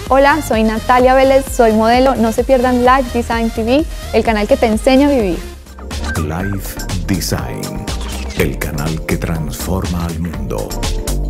Hola, soy Natalia Vélez, soy modelo. No se pierdan Life Design TV, el canal que te enseña a vivir. Life Design, el canal que transforma al mundo.